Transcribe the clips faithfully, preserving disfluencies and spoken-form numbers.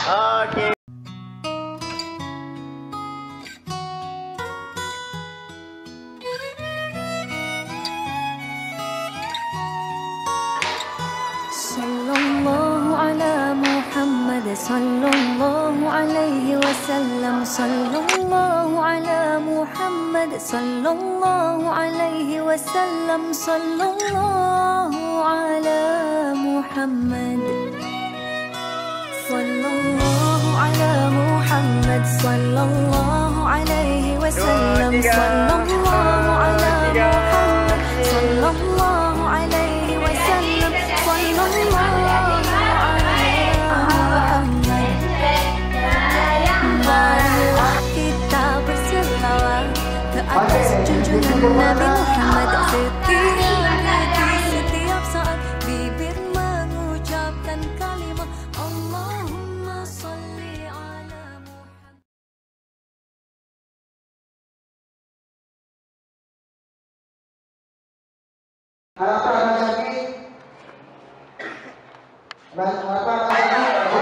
Okey. Sallallahu ala Muhammad sallallahu alaihi wasallam. Sallallahu ala Muhammad sallallahu alaihi wasallam. Sallallahu ala Muhammad sallallahu ala Muhammad sallallahu alaihi wasallam. Sallallahu ala Muhammad sallallahu alaihi wasallam. Marilah kita berselawat ke atas junjungan Nabi Muhammad. Setiap detik, setiap saat bibir mengucapkan kalimah Allahumma salli ala Muhammad. Harapan lagi. Harapan lagi.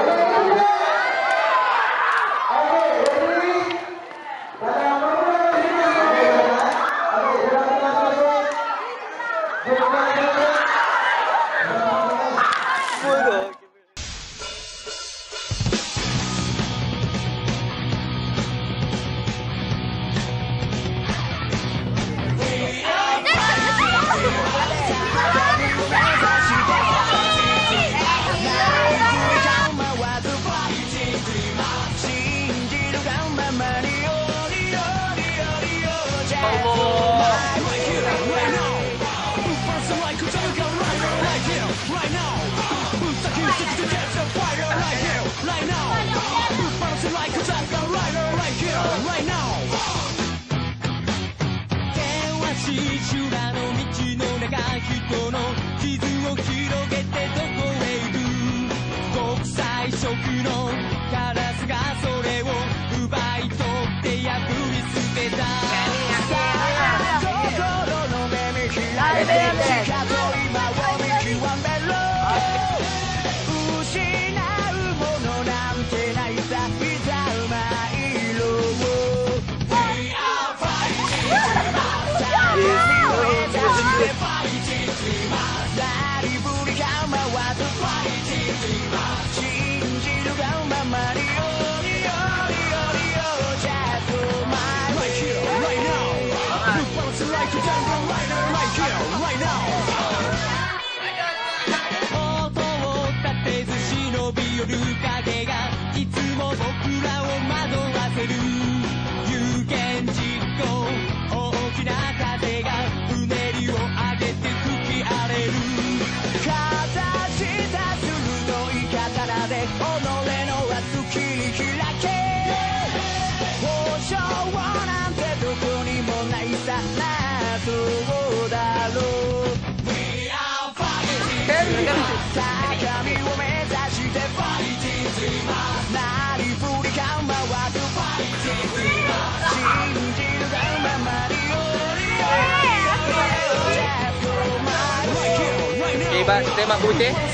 Hebat, tembak putih. Eh,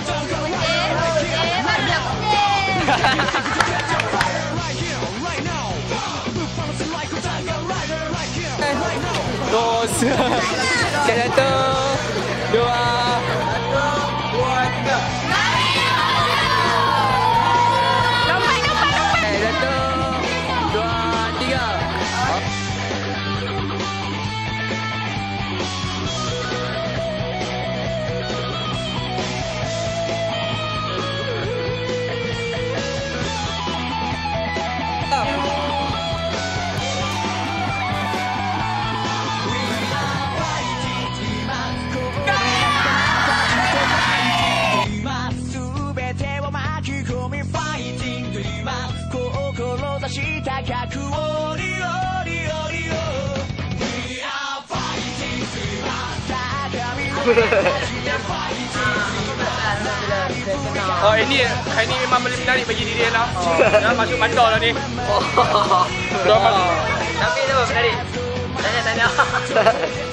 baru nak putih. Dos. Satu, dua, dua, tiga. Lompat, lompat, lompat. Satu, dua, tiga. Oh ini, ini memang boleh menarik bagi diri dia lah. Oh. Dah masuk mandor lah ni. Oh. Tapi tu menarik. Tanya-tanya.